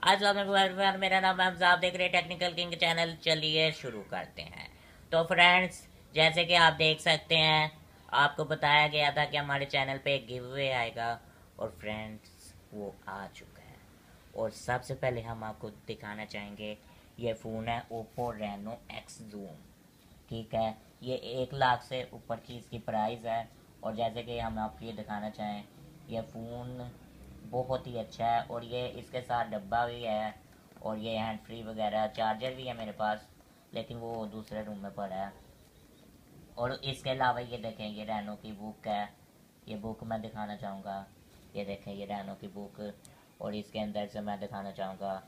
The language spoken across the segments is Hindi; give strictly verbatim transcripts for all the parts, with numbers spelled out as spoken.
अस्सलाम वालेकुम, मेरा नाम है हमजा, आप देख रहे हैं टेक्निकल किंग चैनल। चलिए शुरू करते हैं। तो फ्रेंड्स, जैसे कि आप देख सकते हैं, आपको बताया गया था कि हमारे चैनल पे एक गिव अवे आएगा, और फ्रेंड्स वो आ चुका है। और सबसे पहले हम आपको दिखाना चाहेंगे, ये फ़ोन है ओप्पो रेनो एक्स जूम। ठीक है, ये एक लाख से ऊपर की इसकी प्राइस है। और जैसे कि हम आपको ये दिखाना चाहें, ये फ़ोन बहुत ही अच्छा है, और ये इसके साथ डब्बा भी है, और ये हैंड फ्री वगैरह चार्जर भी है मेरे पास, लेकिन वो दूसरे रूम में पड़ा है। और इसके अलावा ये देखें, ये रैनो की बुक है। ये बुक मैं दिखाना चाहूँगा। ये देखें, ये रैनो की बुक। और इसके अंदर से मैं दिखाना चाहूँगा,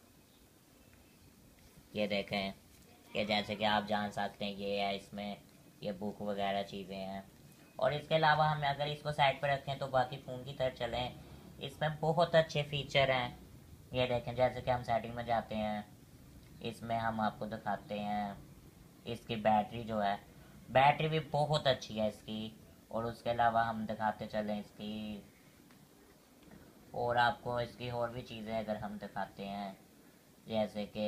ये देखें, ये जैसे कि आप जान सकते हैं, ये है इसमें, ये बुक वगैरह चीज़ें हैं। और इसके अलावा हम अगर इसको साइड पर रखें तो बाकी फ़ोन की तरफ चलें, इसमें बहुत अच्छे फीचर हैं। ये देखें, जैसे कि हम सेटिंग में जाते हैं, इसमें हम आपको दिखाते हैं इसकी बैटरी जो है, बैटरी भी बहुत अच्छी है इसकी। और उसके अलावा हम दिखाते चलें इसकी, और आपको इसकी और भी चीज़ें अगर हम दिखाते हैं, जैसे कि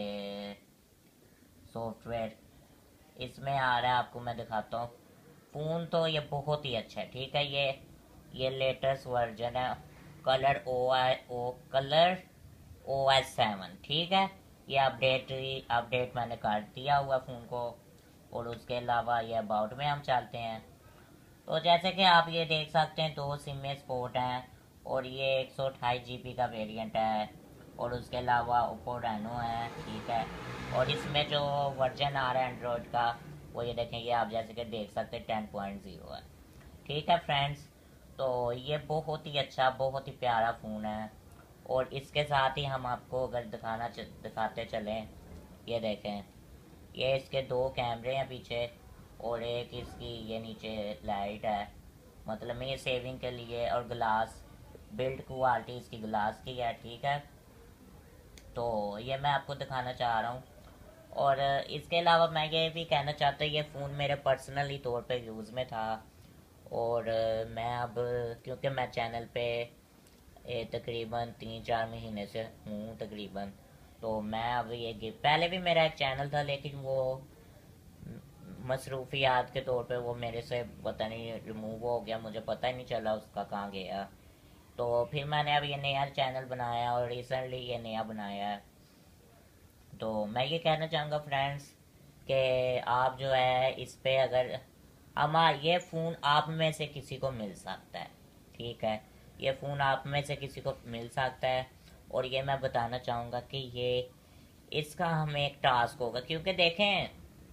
सॉफ्टवेयर इसमें आ रहा है, आपको मैं दिखाता हूँ। फ़ोन तो ये बहुत ही अच्छा है। ठीक है, ये ये लेटेस्ट वर्जन है, colour O I O colour O S seven. ठीक है, ये अपडेट अपडेट मैंने कर दिया हुआ फ़ोन को। और उसके अलावा ये अबाउट में हम चलते हैं, तो जैसे कि आप ये देख सकते हैं, दो सिम में स्पोर्ट हैं, और ये एक सौ अट्ठाईस जी बी का वेरिएंट है। और उसके अलावा ओप्पो रेनो है। ठीक है, और इसमें जो वर्जन आ रहा है एंड्रॉयड का, वो ये देखें, ये आप जैसे कि देख सकते हैं टेन पॉइंट ज़ीरो है। ठीक है फ्रेंड्स, तो ये बहुत ही अच्छा, बहुत ही प्यारा फ़ोन है। और इसके साथ ही हम आपको अगर दिखाना च, दिखाते चलें, ये देखें, ये इसके दो कैमरे हैं पीछे, और एक इसकी ये नीचे लाइट है, मतलब ये सेविंग के लिए। और ग्लास बिल्ड क्वालिटी इसकी ग्लास की है। ठीक है, तो ये मैं आपको दिखाना चाह रहा हूँ। और इसके अलावा मैं ये भी कहना चाहता हूँ, ये फ़ोन मेरे पर्सनली तौर पे यूज़ में था। और मैं अब, क्योंकि मैं चैनल पे ए, तकरीबन तीन चार महीने से हूँ तकरीबन, तो मैं अब ये गिव, पहले भी मेरा एक चैनल था, लेकिन वो मसरूफियात के तौर पे वो मेरे से पता नहीं रिमूव हो गया, मुझे पता ही नहीं चला उसका कहाँ गया। तो फिर मैंने अब ये नया चैनल बनाया, और रिसेंटली ये नया बनाया है। तो मैं ये कहना चाहूँगा फ्रेंड्स, कि आप जो है इस पे अगर, हमारा ये फ़ोन आप में से किसी को मिल सकता है। ठीक है, ये फ़ोन आप में से किसी को मिल सकता है। और ये मैं बताना चाहूँगा कि ये, इसका हमें एक टास्क होगा, क्योंकि देखें,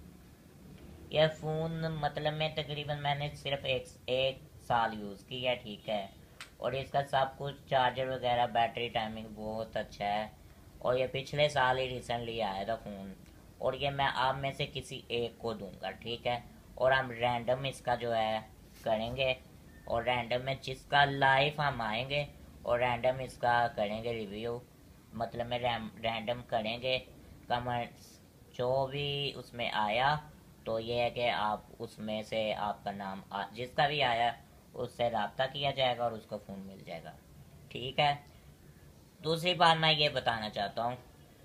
यह फ़ोन मतलब में तकरीबन मैंने सिर्फ एक एक साल यूज़ किया है। ठीक है, और इसका सब कुछ, चार्जर वगैरह, बैटरी टाइमिंग बहुत अच्छा है। और ये पिछले साल ही रिसेंटली आया था फ़ोन। और ये मैं आप में से किसी एक को दूंगा। ठीक है, और हम रैंडम इसका जो है करेंगे, और रैंडम में जिसका लाइव हम आएंगे, और रैंडम इसका करेंगे रिव्यू, मतलब में रैंडम करेंगे कमेंट्स, जो भी उसमें आया, तो ये है कि आप उसमें से आपका नाम आ, जिसका भी आया उससे रब्ता किया जाएगा, और उसको फ़ोन मिल जाएगा। ठीक है, दूसरी बात मैं ये बताना चाहता हूँ,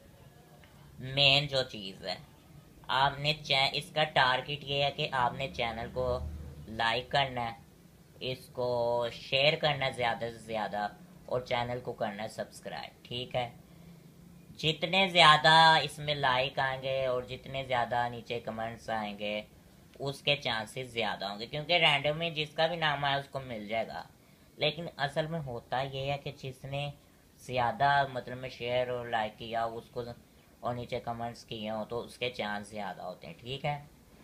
मेन जो चीज़ है, आपने चै इसका टारगेट ये है कि आपने चैनल को लाइक करना है, इसको शेयर करना है ज़्यादा से ज़्यादा, और चैनल को करना है सब्सक्राइब। ठीक है, जितने ज़्यादा इसमें लाइक आएंगे, और जितने ज़्यादा नीचे कमेंट्स आएंगे, उसके चांसेस ज़्यादा होंगे, क्योंकि रैंडम में जिसका भी नाम आया उसको मिल जाएगा। लेकिन असल में होता ये है कि जिसने ज़्यादा मतलब में शेयर और लाइक किया उसको, और नीचे कमेंट्स किए हो, तो उसके चांस ज़्यादा होते हैं। ठीक है,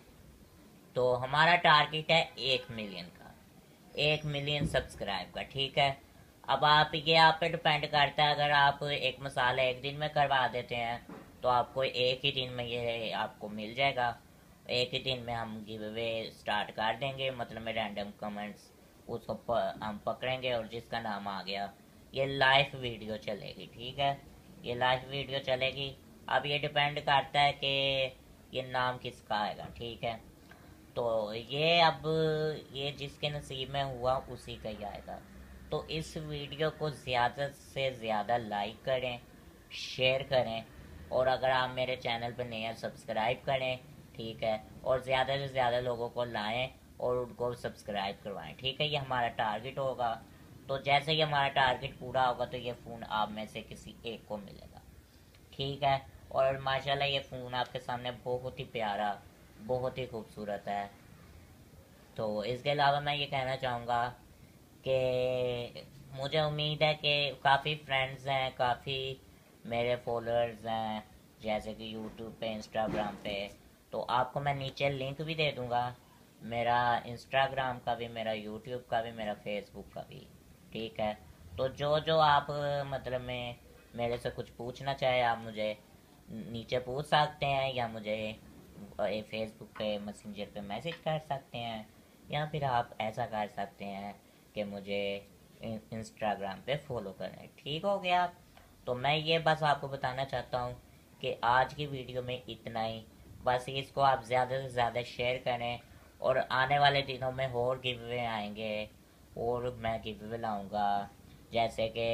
तो हमारा टारगेट है एक मिलियन का, एक मिलियन सब्सक्राइब का। ठीक है, अब आप, ये आप पे डिपेंड करता है, अगर आप एक मसाला एक दिन में करवा देते हैं, तो आपको एक ही दिन में ये आपको मिल जाएगा। एक ही दिन में हम गिव अवे स्टार्ट कर देंगे, मतलब में रैंडम कमेंट्स, उसको प, हम पकड़ेंगे, और जिसका नाम आ गया, ये लाइव वीडियो चलेगी। ठीक है, ये लाइव वीडियो चलेगी। अब ये डिपेंड करता है कि ये नाम किसका आएगा। ठीक है, तो ये अब, ये जिसके नसीब में हुआ उसी का ही आएगा। तो इस वीडियो को ज़्यादा से ज़्यादा लाइक करें, शेयर करें, और अगर आप मेरे चैनल पर नए हैं सब्सक्राइब करें, ठीक है, और ज़्यादा से ज़्यादा लोगों को लाएं और उनको सब्सक्राइब करवाएं, ठीक है। ये हमारा टारगेट होगा। तो जैसे ही हमारा टारगेट पूरा होगा तो ये फ़ोन आप में से किसी एक को मिलेगा, ठीक है। और माशाल्लाह ये फ़ोन आपके सामने बहुत ही प्यारा, बहुत ही खूबसूरत है। तो इसके अलावा मैं ये कहना चाहूँगा कि मुझे उम्मीद है कि काफ़ी फ्रेंड्स हैं, काफ़ी मेरे फॉलोअर्स हैं, जैसे कि यूट्यूब पे, इंस्टाग्राम पे। तो आपको मैं नीचे लिंक भी दे दूँगा, मेरा इंस्टाग्राम का भी, मेरा यूट्यूब का भी, मेरा फेसबुक का भी, ठीक है। तो जो जो आप मतलब में मेरे से कुछ पूछना चाहे आप मुझे नीचे पूछ सकते हैं, या मुझे फेसबुक पे मैसेंजर पे मैसेज कर सकते हैं, या फिर आप ऐसा कर सकते हैं कि मुझे इंस्टाग्राम पे फॉलो करें, ठीक हो गया। तो मैं ये बस आपको बताना चाहता हूँ कि आज की वीडियो में इतना ही। बस इसको आप ज़्यादा से ज़्यादा शेयर करें, और आने वाले दिनों में और गिव अवे आएंगे, और मैं गिव अवे लाऊंगा, जैसे कि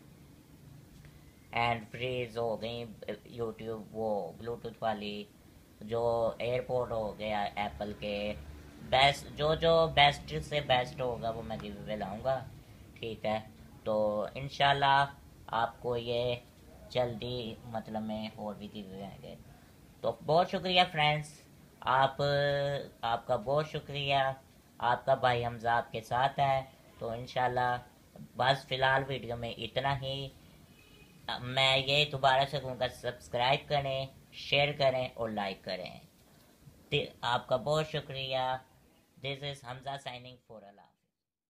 एंड फ्रीज हो गई, यूट्यूब वो ब्लूटूथ वाली, जो एयरपोर्ट हो गया एप्पल के, बेस्ट जो जो बेस्ट से बेस्ट होगा वो मैं गिव अवे लाऊंगा, ठीक है। तो इंशाल्लाह आपको ये जल्दी मतलब में और भी गिव अवे आएंगे। तो बहुत शुक्रिया फ्रेंड्स, आप आपका बहुत शुक्रिया। आपका भाई हमजा आपके साथ है। तो इंशाल्लाह बस फ़िलहाल वीडियो में इतना ही। मैं ये दोबारा से कहूँगा, सब्सक्राइब करें, शेयर करें और लाइक करें। आपका बहुत शुक्रिया। This is Hamza signing for Allah.